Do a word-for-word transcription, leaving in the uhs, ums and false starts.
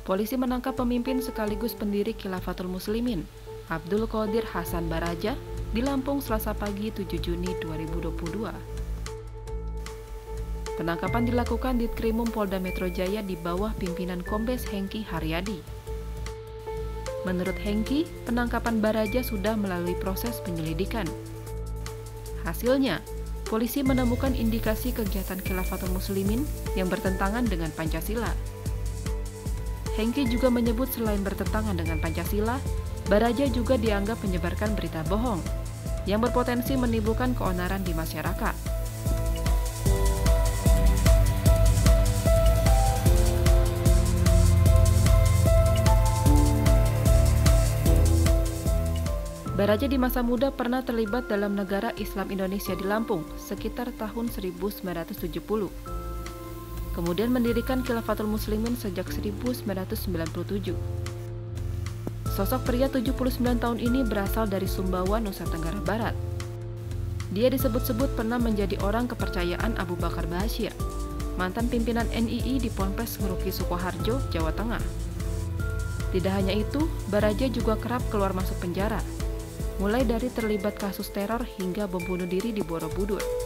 Polisi menangkap pemimpin sekaligus pendiri Khilafatul Muslimin, Abdul Qadir Hasan Baraja, di Lampung Selasa pagi tujuh Juni dua ribu dua puluh dua. Penangkapan dilakukan di Ditkrimum Polda Metro Jaya di bawah pimpinan Kombes Hengki Haryadi. Menurut Hengki, penangkapan Baraja sudah melalui proses penyelidikan. Hasilnya, polisi menemukan indikasi kegiatan Khilafatul Muslimin yang bertentangan dengan Pancasila. Hengki juga menyebut selain bertentangan dengan Pancasila, Baraja juga dianggap menyebarkan berita bohong yang berpotensi menimbulkan keonaran di masyarakat. Baraja di masa muda pernah terlibat dalam negara Islam Indonesia di Lampung sekitar tahun seribu sembilan ratus tujuh puluh. Kemudian mendirikan Khilafatul Muslimin sejak seribu sembilan ratus sembilan puluh tujuh. Sosok pria tujuh puluh sembilan tahun ini berasal dari Sumbawa, Nusa Tenggara Barat. Dia disebut-sebut pernah menjadi orang kepercayaan Abu Bakar Ba'asyir, mantan pimpinan N I I di Ponpes Nguruki Sukoharjo, Jawa Tengah. Tidak hanya itu, Baraja juga kerap keluar masuk penjara, mulai dari terlibat kasus teror hingga bom bunuh diri di Borobudur.